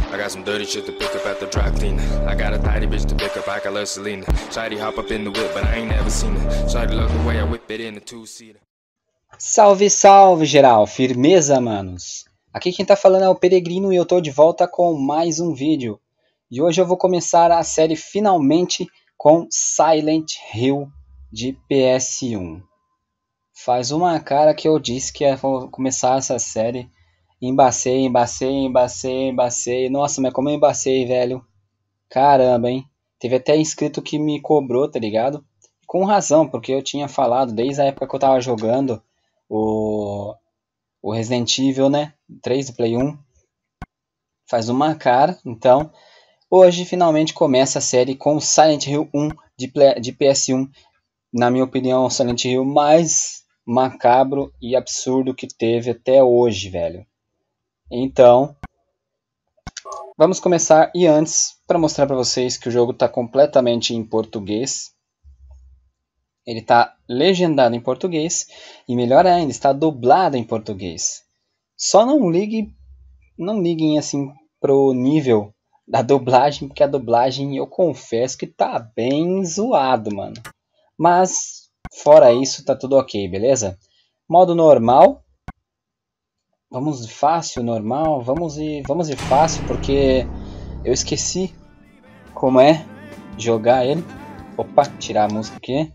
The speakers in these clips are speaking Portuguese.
I got some dirty shit to pick up at the dry cleaner. I got a tidy bitch to pick up, I got love Selena. Shawty hop up in the whip, but I ain't never seen it. Shawty love the way I whip it in a two-seater. Salve, salve, geral! Firmeza, manos! Aqui quem tá falando é o Peregrino e eu tô de volta com mais um vídeo. E hoje eu vou começar a série finalmente com Silent Hill de PS1. Faz uma cara que eu disse que ia começar essa série. Embacei. Nossa, mas como eu embacei, velho. Caramba, hein? Teve até inscrito que me cobrou, tá ligado? Com razão, porque eu tinha falado desde a época que eu tava jogando o Resident Evil, né? 3 do Play 1. Faz uma cara, então. Hoje finalmente começa a série com Silent Hill 1 de PS1. Na minha opinião, o Silent Hill mais macabro e absurdo que teve até hoje, velho. Então, vamos começar. E antes, para mostrar para vocês que o jogo está completamente em português. Ele está legendado em português e, melhor ainda, está dublado em português. Só não liguem assim pro nível da dublagem, porque a dublagem eu confesso que tá bem zoado, mano. Mas fora isso, tá tudo ok, beleza? Modo normal. Vamos de fácil, normal. Vamos de fácil, porque eu esqueci como é jogar ele. Opa, tirar a música aqui.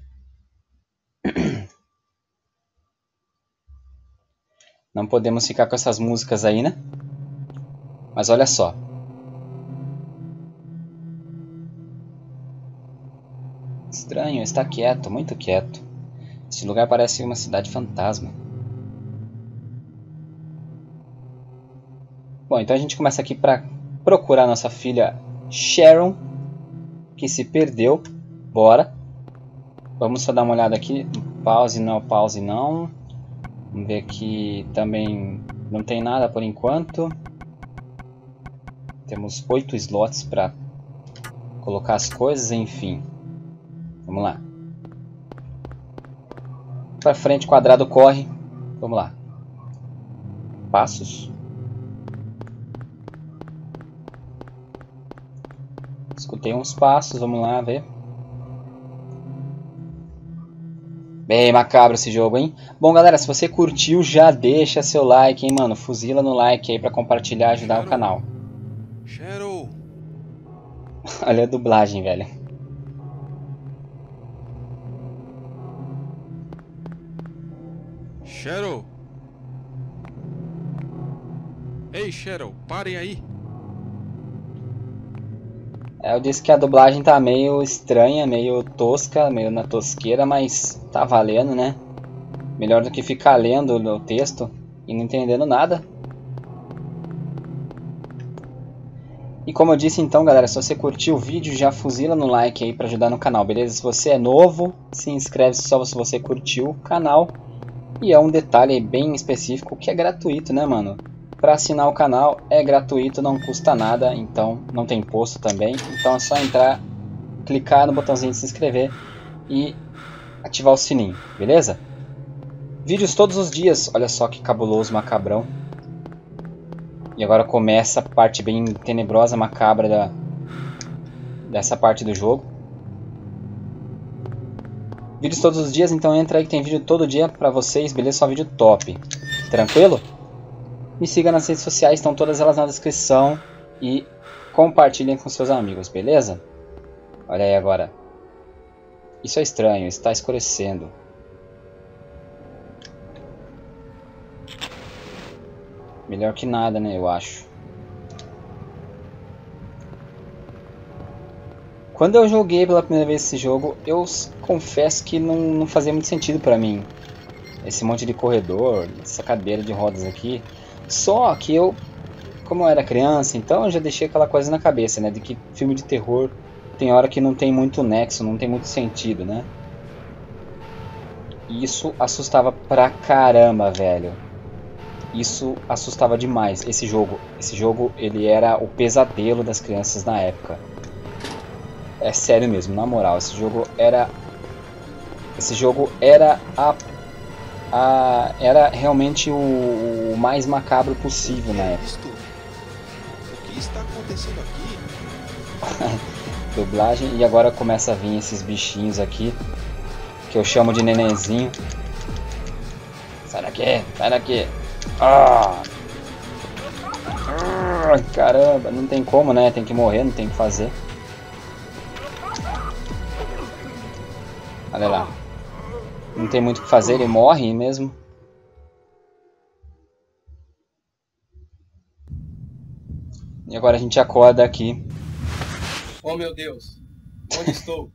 Não podemos ficar com essas músicas aí, né? Mas olha só. Estranho, está quieto, muito quieto. Este lugar parece uma cidade fantasma. Bom, então a gente começa aqui para procurar nossa filha Sharon, que se perdeu. Bora. Vamos só dar uma olhada aqui. Pause não. Vamos ver aqui também. Não tem nada por enquanto. Temos 8 slots para colocar as coisas, enfim. Vamos lá. Para frente, quadrado corre. Vamos lá. Passos. Escutei uns passos, vamos lá ver. Bem macabro esse jogo, hein? Bom, galera, se você curtiu, já deixa seu like, hein, mano? Fuzila no like aí pra compartilhar e ajudar o canal. Shadow. Olha a dublagem, velho. Shadow. Ei, Shadow, parem aí. Eu disse que a dublagem tá meio estranha, meio tosca, meio na tosqueira, mas tá valendo, né? Melhor do que ficar lendo o texto e não entendendo nada. E como eu disse então, galera, se você curtiu o vídeo, já fuzila no like aí pra ajudar no canal, beleza? Se você é novo, se inscreve só se você curtiu o canal. E é um detalhe bem específico que é gratuito, né, mano? Para assinar o canal é gratuito, não custa nada, então não tem imposto também. Então é só entrar, clicar no botãozinho de se inscrever e ativar o sininho, beleza? Vídeos todos os dias, olha só que cabuloso, macabrão. E agora começa a parte bem tenebrosa, macabra dessa parte do jogo. Vídeos todos os dias, então entra aí que tem vídeo todo dia pra vocês, beleza? Só vídeo top. Tranquilo? Me siga nas redes sociais, estão todas elas na descrição. E compartilhem com seus amigos, beleza? Olha aí agora. Isso é estranho, está escurecendo. Melhor que nada, né, eu acho. Quando eu joguei pela primeira vez esse jogo, eu confesso que não fazia muito sentido pra mim. Esse monte de corredor, essa cadeira de rodas aqui. Só que eu, como eu era criança, então eu já deixei aquela coisa na cabeça, né? De que filme de terror tem hora que não tem muito nexo, não tem muito sentido, né? E isso assustava pra caramba, velho. Isso assustava demais. Esse jogo, ele era o pesadelo das crianças na época. É sério mesmo, na moral, esse jogo era era realmente o mais macabro possível na época. que está acontecendo aqui? Dublagem. E agora começa a vir esses bichinhos aqui, que eu chamo de nenenzinho. Sai daqui, sai daqui. Ah! Caramba, não tem como, né? Tem que morrer, não tem o que fazer. Olha lá. Não tem muito o que fazer, ele morre mesmo. E agora a gente acorda aqui. Oh meu Deus, onde estou?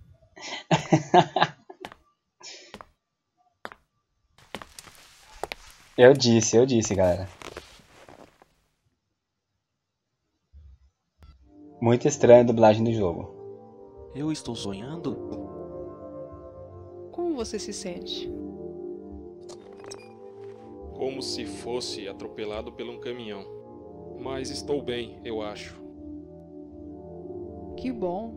Eu disse, galera. Muito estranha a dublagem do jogo. Eu estou sonhando? Como você se sente? Como se fosse atropelado por um caminhão. Mas estou bem, eu acho. Que bom.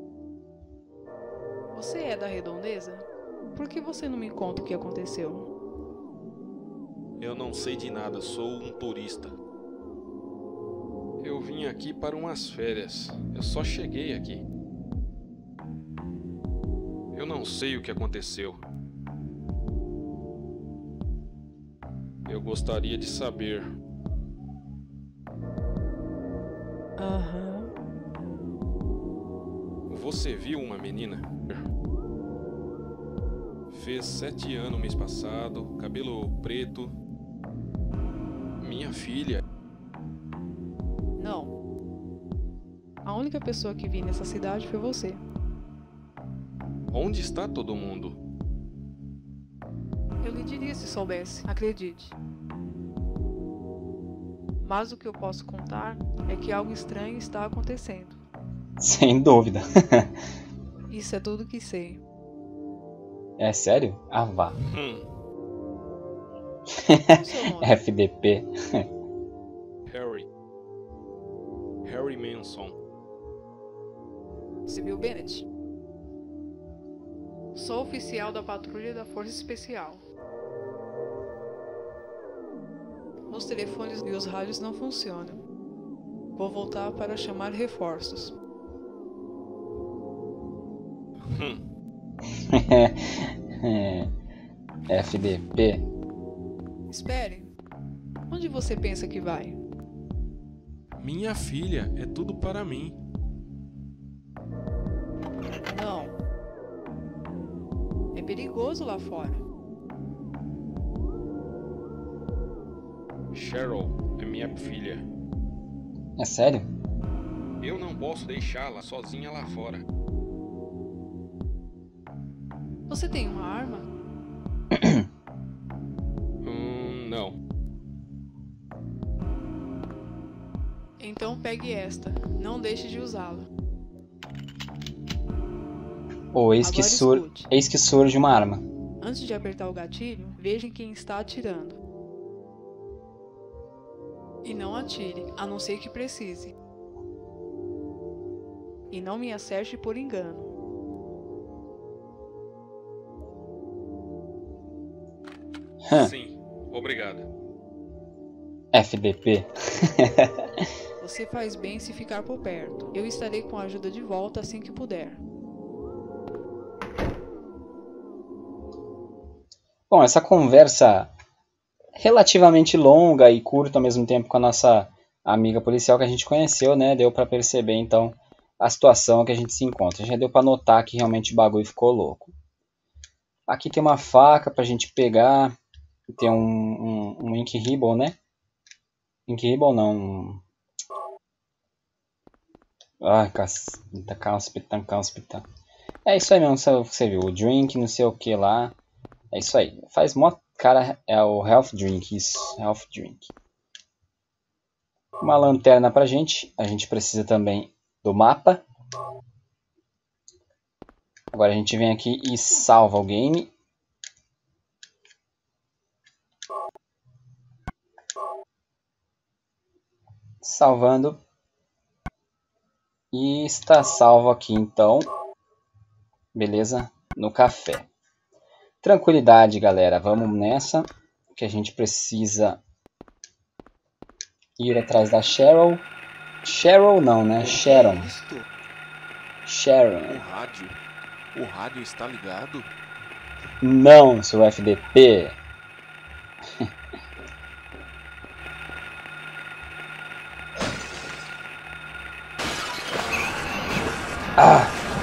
Você é da Redondeza? Por que você não me conta o que aconteceu? Eu não sei de nada, sou um turista. Eu vim aqui para umas férias. Eu só cheguei aqui. Eu não sei o que aconteceu. Eu gostaria de saber. Aham. Você viu uma menina? Fez 7 anos mês passado, cabelo preto. Minha filha. Não. A única pessoa que vi nessa cidade foi você. Onde está todo mundo? Eu lhe diria se soubesse, acredite. Mas o que eu posso contar é que algo estranho está acontecendo. Sem dúvida. Isso é tudo que sei. É sério? Ah, vá. Qual o seu nome? FDP. Harry Manson. Civil Bennett. Sou oficial da patrulha da Força Especial. Os telefones e os rádios não funcionam. Vou voltar para chamar reforços. FDP. Espere. Onde você pensa que vai? Minha filha, é tudo para mim. Não. É perigoso lá fora. Cheryl é minha filha. É sério? Eu não posso deixá-la sozinha lá fora. Você tem uma arma? Não. Então pegue esta. Não deixe de usá-la. Ou eis que, Agora escute. eis que surge uma arma. Antes de apertar o gatilho, veja em quem está atirando. E não atire, a não ser que precise. E não me acerte por engano. Sim, obrigado. FDP. Você faz bem se ficar por perto. Eu estarei com a ajuda de volta assim que puder. Bom, essa conversa relativamente longa e curta ao mesmo tempo com a nossa amiga policial que a gente conheceu, né? Deu pra perceber, então, a situação que a gente se encontra. Já deu pra notar que realmente o bagulho ficou louco. Aqui tem uma faca pra gente pegar. Tem um ink ribbon, né? Ink ribbon não. Ai, hospital. É isso aí mesmo, você viu. O drink, não sei o que lá. É isso aí. Faz mó cara, é o health drink, isso. Health drink. Uma lanterna pra gente. A gente precisa também do mapa. Agora a gente vem aqui e salva o game. Salvando. E está salvo aqui então. Beleza? No café. Tranquilidade, galera. Vamos nessa. Que a gente precisa ir atrás da Cheryl. Cheryl não, né? Sharon. Isto? Sharon. O rádio está ligado? Não, seu FDP. Ah!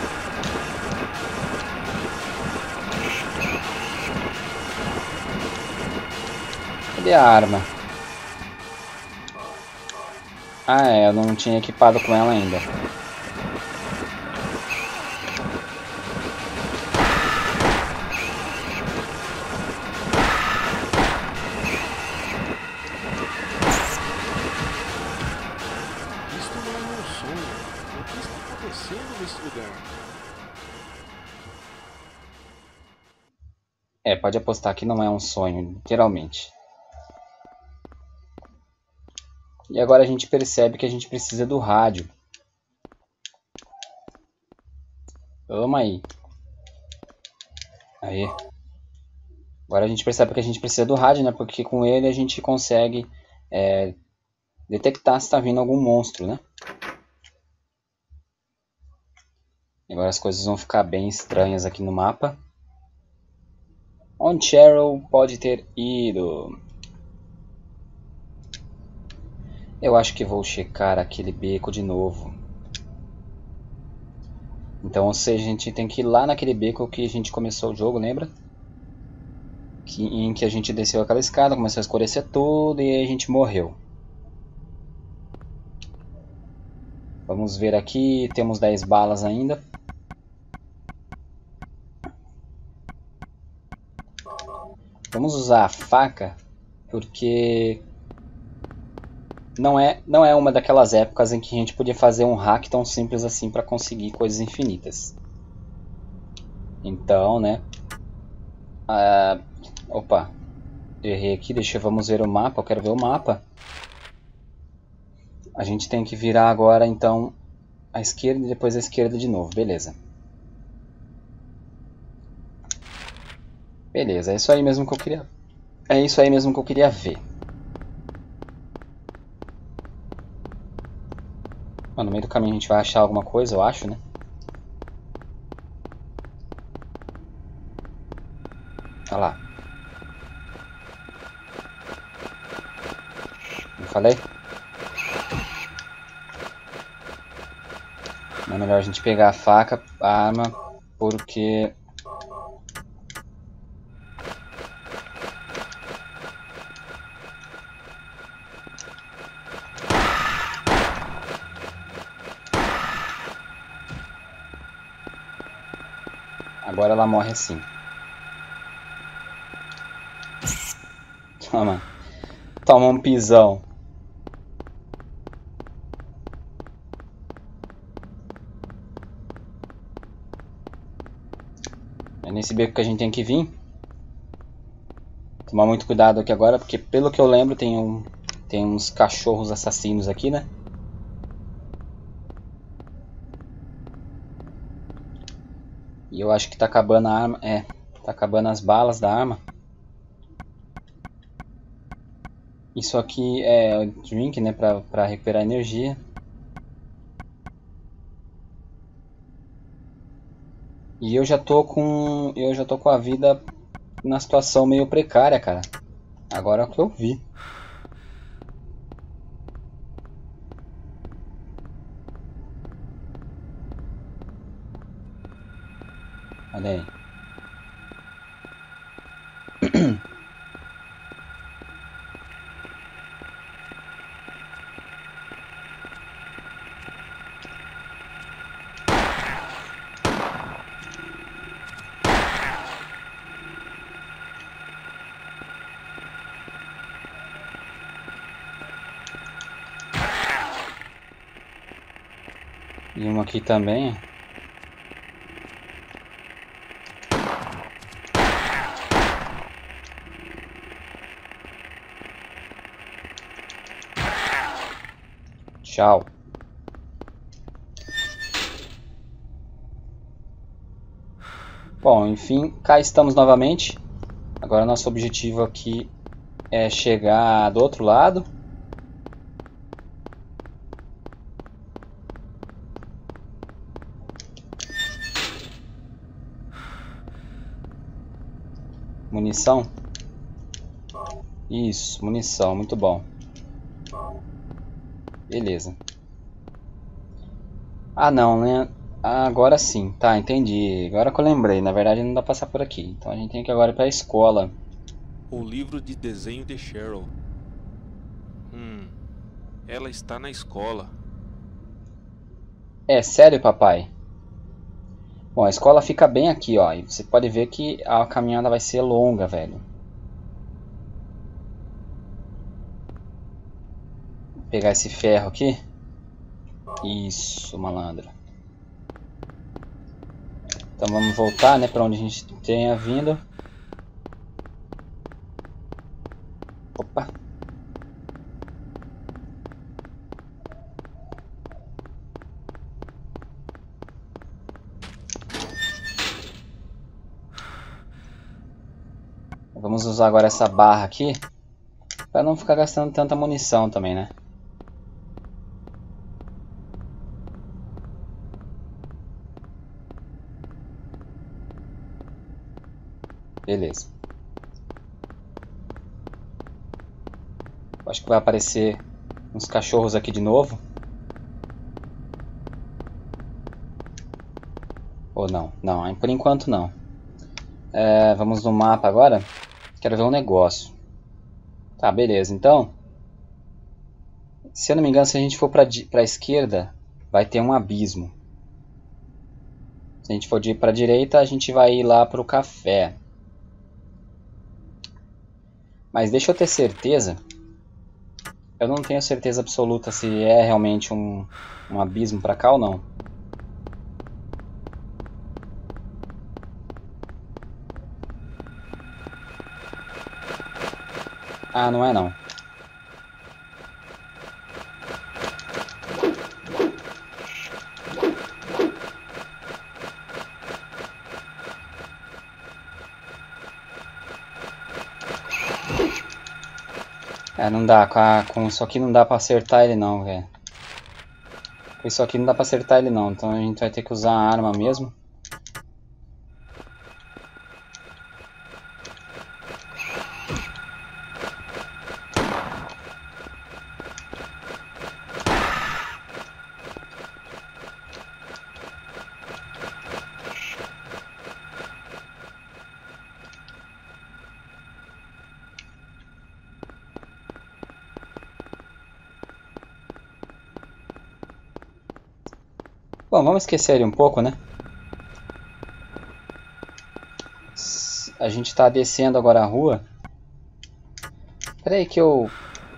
Cadê a arma? Ah, é, eu não tinha equipado com ela ainda. Isto não é um sonho. O que está acontecendo nesse lugar? É, pode apostar que não é um sonho, literalmente. E agora a gente percebe que a gente precisa do rádio. Vamos aí. Aí. Agora a gente percebe que a gente precisa do rádio, né? Porque com ele a gente consegue detectar se está vindo algum monstro, né? Agora as coisas vão ficar bem estranhas aqui no mapa. Onde Cheryl pode ter ido? Eu acho que vou checar aquele beco de novo. Então, ou seja, a gente tem que ir lá naquele beco que a gente começou o jogo, lembra? Em que a gente desceu aquela escada, começou a escurecer tudo e aí a gente morreu. Vamos ver aqui, temos 10 balas ainda. Vamos usar a faca, porque não é uma daquelas épocas em que a gente podia fazer um hack tão simples assim para conseguir coisas infinitas. Então, né? Opa, errei aqui, vamos ver o mapa, eu quero ver o mapa. A gente tem que virar agora, então, à esquerda e depois à esquerda de novo, beleza. Beleza, é isso aí mesmo que eu queria. É isso aí mesmo que eu queria ver. No meio do caminho a gente vai achar alguma coisa, eu acho, né? Olha lá. Não falei? É melhor a gente pegar a faca, a arma, porque... Agora ela morre assim. Toma. Toma um pisão. É nesse beco que a gente tem que vir. Tomar muito cuidado aqui agora, porque pelo que eu lembro tem uns cachorros assassinos aqui, né? E eu acho que tá acabando a arma. É, tá acabando as balas da arma. Isso aqui é o drink, né, pra recuperar energia. E eu já tô com a vida na situação meio precária, cara. Agora é o que eu vi. Olha aí. E uma aqui também. Tchau. Bom, enfim, cá estamos novamente. Agora nosso objetivo aqui é chegar do outro lado. munição. Isso, munição, muito bom. Beleza. Ah não, né? Agora sim, tá, entendi. Agora que eu lembrei, na verdade não dá pra passar por aqui. Então a gente tem que agora ir pra escola. O livro de desenho de Cheryl. Ela está na escola. É sério, papai? Bom, a escola fica bem aqui, ó. E você pode ver que a caminhada vai ser longa, velho. Vou pegar esse ferro aqui. Isso, malandro. Então vamos voltar, né, pra onde a gente tenha vindo. Opa. Vamos usar agora essa barra aqui para não ficar gastando tanta munição também, né? Beleza. Acho que vai aparecer uns cachorros aqui de novo. Ou não? Não, por enquanto não. Vamos no mapa agora. Quero ver um negócio. Tá, beleza. Então, se eu não me engano, se a gente for para a esquerda, vai ter um abismo. Se a gente for para a direita, a gente vai ir lá para o café. Mas deixa eu ter certeza. Eu não tenho certeza absoluta se é realmente um abismo para cá ou não. Ah, não é não. Não dá, com isso aqui não dá pra acertar ele não, velho. Com isso aqui não dá pra acertar ele não, então a gente vai ter que usar a arma mesmo. Bom, vamos esquecer ele um pouco, né? A gente tá descendo agora a rua. Espera aí que eu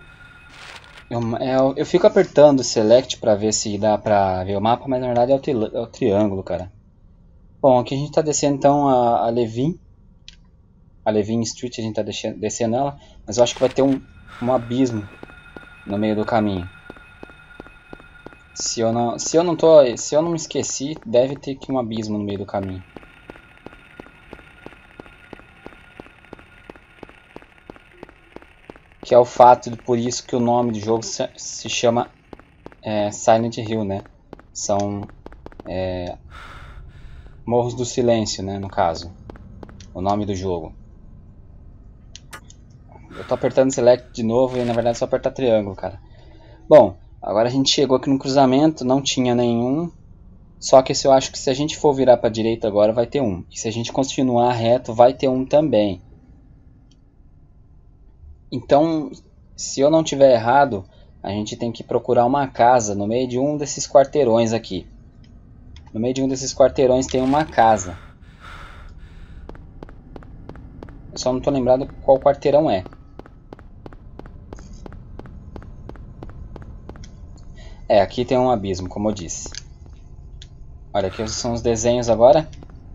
fico apertando o select pra ver se dá pra ver o mapa, mas na verdade é o triângulo, cara. Bom, aqui a gente tá descendo então a Levin. A Levin Street a gente tá descendo ela, mas eu acho que vai ter um abismo no meio do caminho. Se eu não me esqueci, deve ter aqui um abismo no meio do caminho. Que é o fato, por isso que o nome do jogo se chama Silent Hill, né? São Morros do Silêncio, né? No caso, o nome do jogo. Eu tô apertando select de novo e na verdade é só apertar triângulo, cara. Bom, agora a gente chegou aqui no cruzamento, não tinha nenhum. Só que eu acho que se a gente for virar para a direita agora vai ter um. E se a gente continuar reto vai ter um também. Então, se eu não tiver errado, a gente tem que procurar uma casa no meio de um desses quarteirões aqui. No meio de um desses quarteirões tem uma casa. Eu só não estou lembrado qual quarteirão é. Aqui tem um abismo, como eu disse. Olha, aqui são os desenhos agora.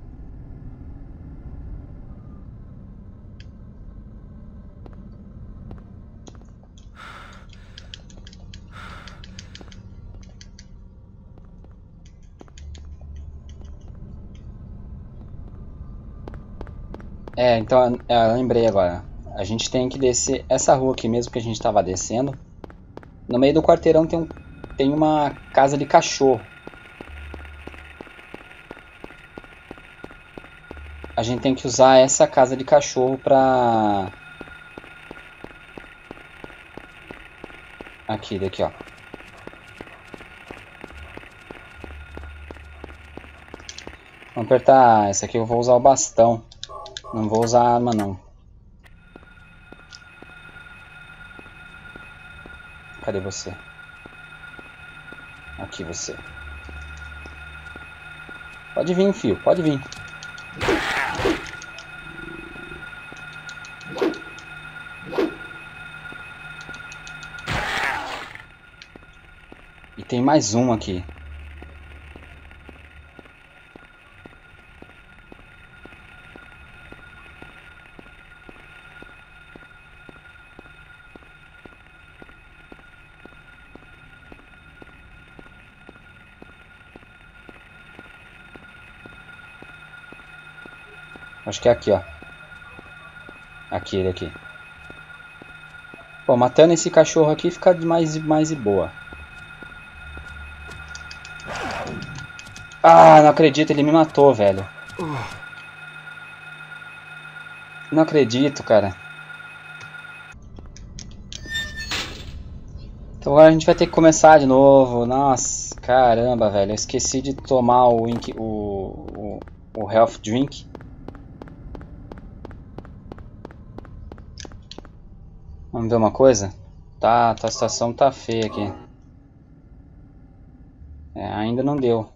Então, eu lembrei agora. A gente tem que descer essa rua aqui mesmo que a gente estava descendo. No meio do quarteirão tem uma casa de cachorro. A a gente tem que usar essa casa de cachorro pra... Aqui, daqui, ó. Vamos apertar essa aqui, eu vou usar o bastão. Não vou usar a arma, não. Cadê você? Aqui você. Pode vir, filho, pode vir. E tem mais um aqui. Acho que é aqui, ó. Aqui, ele aqui. Bom, matando esse cachorro aqui fica mais de boa. Ah, não acredito, ele me matou, velho. Não acredito, cara. Então agora a gente vai ter que começar de novo. Nossa, caramba, velho. Eu esqueci de tomar o Health Drink. Vamos ver uma coisa? Tá, a situação tá feia aqui. Ainda não deu.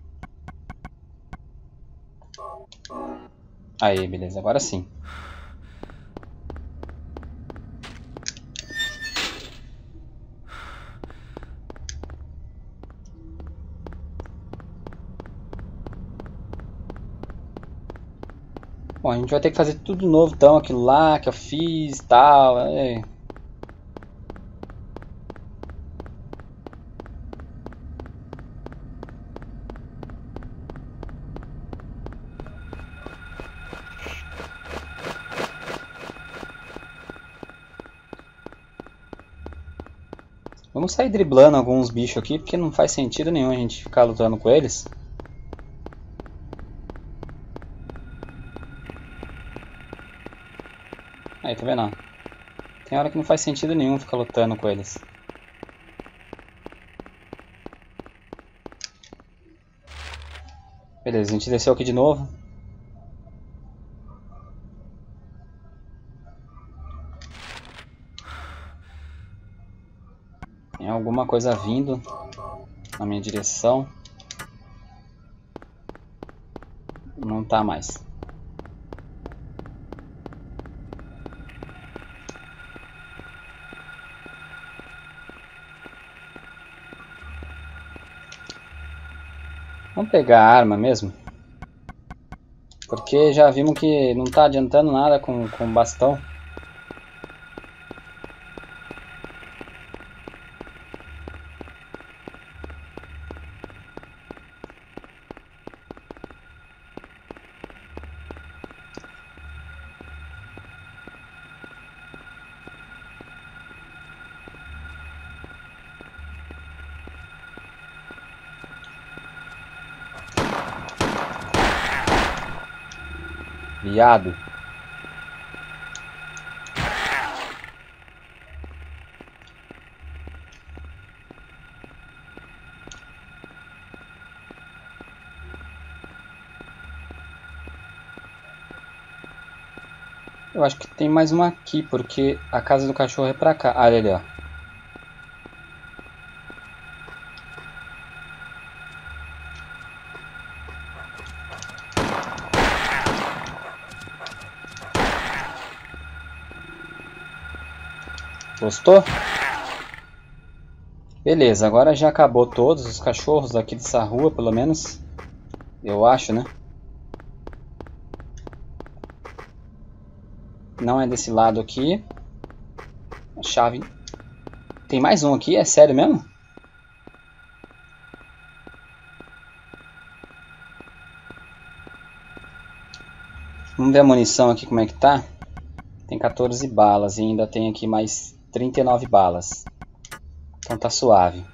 Aí, beleza, agora sim. Bom, a gente vai ter que fazer tudo de novo, então, aquilo lá que eu fiz e tal. Vamos sair driblando alguns bichos aqui, porque não faz sentido nenhum a gente ficar lutando com eles. Aí, tá vendo? Tem hora que não faz sentido nenhum ficar lutando com eles. Beleza, a gente desceu aqui de novo. Tem alguma coisa vindo na minha direção. Não tá mais. Vamos pegar a arma mesmo. Porque já vimos que não tá adiantando nada com bastão. Viado. Eu acho que tem mais uma aqui, porque a casa do cachorro é pra cá. Ah, olha ali, ó. Gostou? Beleza, agora já acabou todos os cachorros aqui dessa rua, pelo menos. Eu acho, né? Não é desse lado aqui. A chave... Tem mais um aqui? É sério mesmo? Vamos ver a munição aqui como é que tá. Tem 14 balas e ainda tem aqui mais 39 balas. Então tá suave.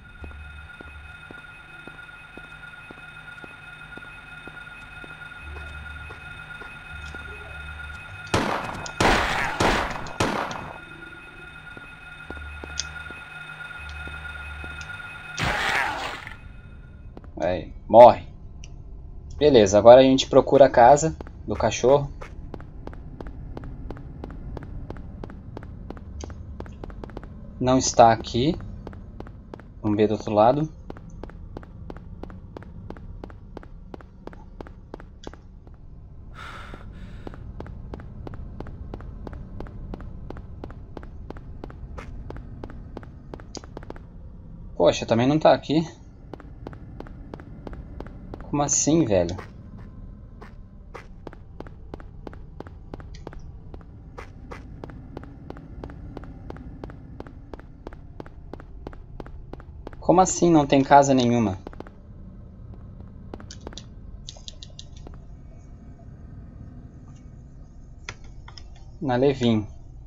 Aí, morre. Beleza, agora a gente procura a casa do cachorro. Não está aqui. Vamos ver do outro lado. Poxa, também não tá aqui. Como assim, velho? Como assim não tem casa nenhuma? Na Levin.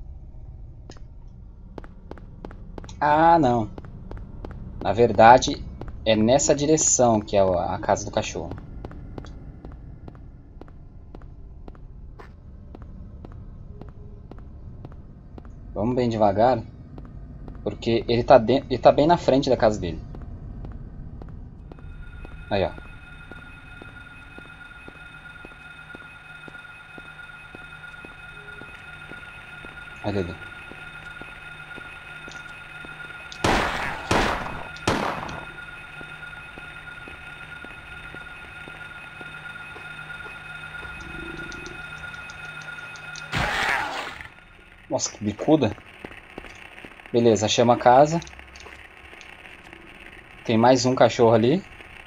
Ah, não. Na verdade, é nessa direção que é a casa do cachorro. Vamos bem devagar. Porque ele tá bem na frente da casa dele. Aí, ó. Olha ali. Nossa, que bicuda. Beleza, chama a casa. Tem mais um cachorro ali.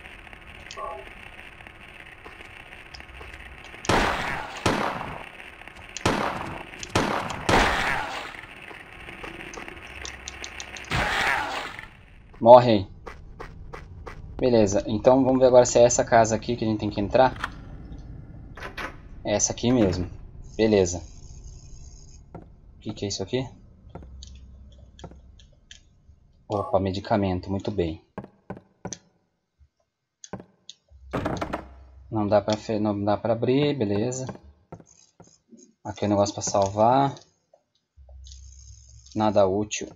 Morre aí. Beleza, então vamos ver agora se é essa casa aqui que a gente tem que entrar. É essa aqui mesmo. Beleza. O que é isso aqui? Opa, medicamento, muito bem. Não dá pra abrir, beleza. Aqui é o negócio pra salvar. Nada útil.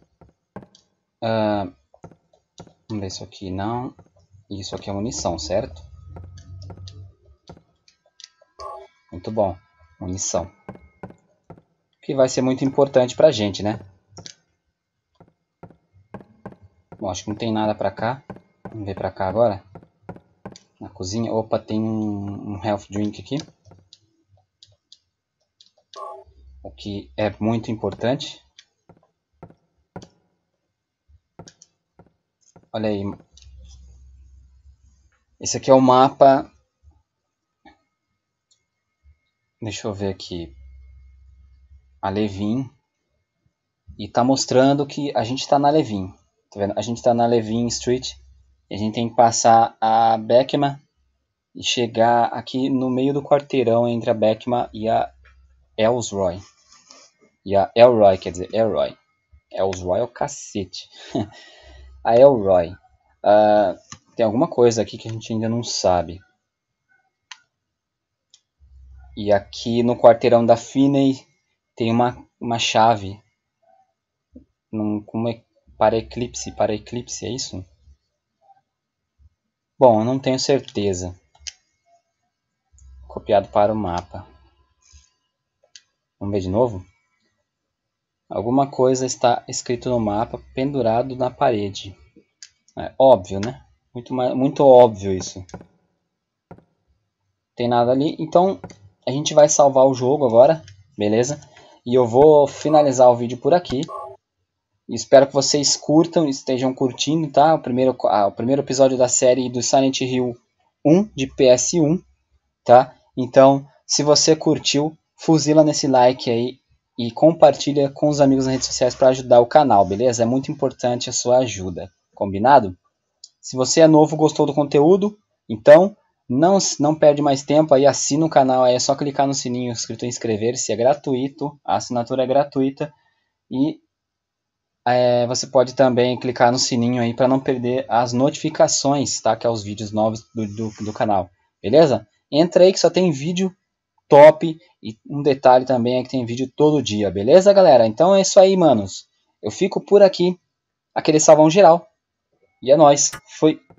Vamos ver isso aqui, não. Isso aqui é munição, certo? Muito bom, munição. Que vai ser muito importante pra gente, né? Bom, acho que não tem nada pra cá. Vamos ver pra cá agora. Na cozinha. Opa, tem um health drink aqui. O que é muito importante. Olha aí. Esse aqui é o mapa. Deixa eu ver aqui. A Levin. E tá mostrando que a gente tá na Levin. Tá vendo? A gente tá na Levin Street. E a gente tem que passar a Beckman e chegar aqui no meio do quarteirão entre a Beckman e a Elsroy. E a Elroy, quer dizer, Elroy. Elsroy é o cacete. A Elroy. Tem alguma coisa aqui que a gente ainda não sabe. E aqui no quarteirão da Finney tem uma chave. Para eclipse, é isso? Bom, eu não tenho certeza. Copiado para o mapa. Vamos ver de novo? Alguma coisa está escrito no mapa, pendurado na parede. É óbvio, né? Muito óbvio isso. Não tem nada ali. Então, a gente vai salvar o jogo agora, beleza? E eu vou finalizar o vídeo por aqui. Espero que vocês curtam, estejam curtindo, tá? O primeiro episódio da série do Silent Hill 1 de PS1, tá? Então, se você curtiu, fuzila nesse like aí e compartilha com os amigos nas redes sociais para ajudar o canal, beleza? É muito importante a sua ajuda, combinado? Se você é novo, gostou do conteúdo, então não perde mais tempo aí, assina o canal, aí é só clicar no sininho escrito inscrever-se, é gratuito, a assinatura é gratuita e você pode também clicar no sininho aí para não perder as notificações, tá? Que é os vídeos novos do canal, beleza? Entra aí que só tem vídeo top e um detalhe também é que tem vídeo todo dia, beleza, galera? Então é isso aí, manos. Eu fico por aqui, aquele salvão geral e é nóis, fui!